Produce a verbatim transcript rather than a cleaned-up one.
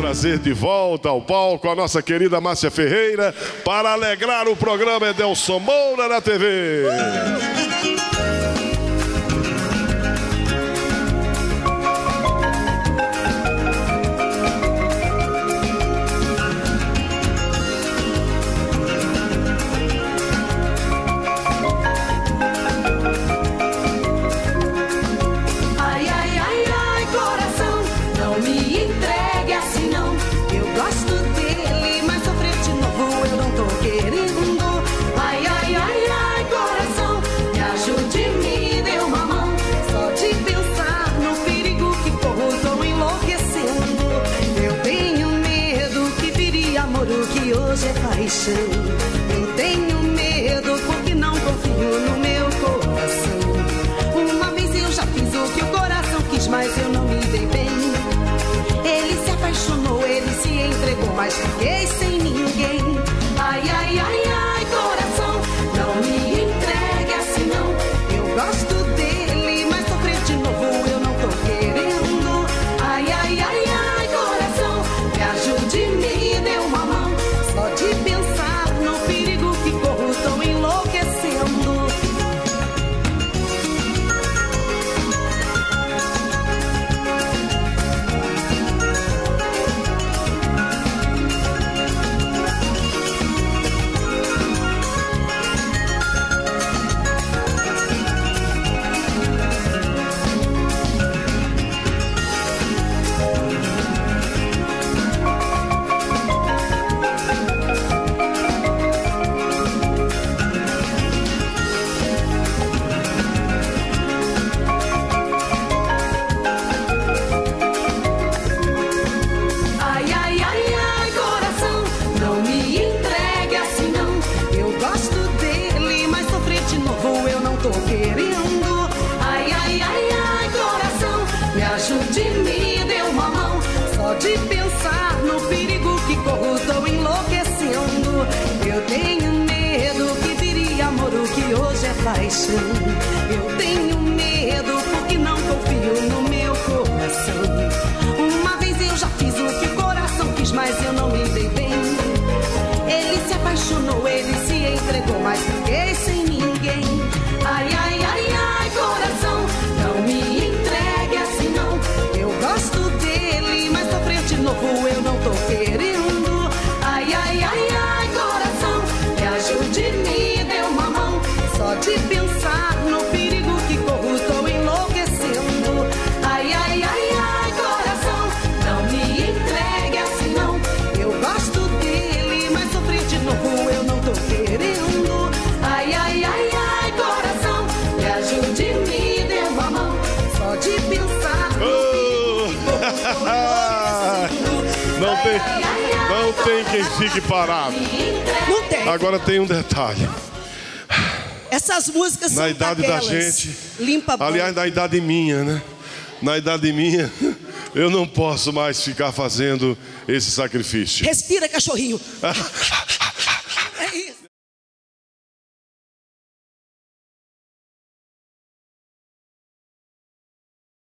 trazer de volta ao palco a nossa querida Márcia Ferreira para alegrar o programa Edelson Moura na T V. Hoje é paixão. Eu tenho medo porque não confio no meu coração. Uma vez eu já fiz o que o coração quis, mas eu não me dei bem. Ele se apaixonou, ele se entregou, mas fiquei sem ninguém. Ai, ai, ai, ai, coração, não me entregue assim não. Eu gosto dele, mas sofrer de novo eu não tô querendo. Ai, ai, ai, ai, coração, me ajude, me dê uma mão. Só de pensar no perigo que corro, tô enlouquecendo. Tô querendo, ai, ai, ai, ai, coração, me ajude, me dê uma mão. Só de pensar no perigo que corro, tô enlouquecendo. Eu tenho medo que viria amor, o que hoje é paixão. Eu tenho medo porque não confio no meu coração. Uma vez eu já fiz o que o coração quis, mas eu não me dei bem. Ele se apaixonou, ele se entregou, mas fiquei sem ninguém. Ai, ai, ai, ai, coração, não me entregue assim não. Eu gosto dele, mas sofrer de novo eu não tô querendo. Ai, ai, ai, ai, coração, me ajude, me dê uma mão. Só de pensar no perigo que corro, tô enlouquecendo. Ai, ai, ai, ai, coração, não me entregue assim não. Eu gosto dele, mas sofrer de novo eu não tô querendo. Ai, ai, ai, ai, coração, me ajude, me dê uma mão. Só de pensar oh. Não tem, não tem quem fique parado. Não tem. Agora tem um detalhe. Essas músicas na são idade daquelas, da gente, limpa a aliás, na idade minha, né? Na idade minha, eu não posso mais ficar fazendo esse sacrifício. Respira, cachorrinho.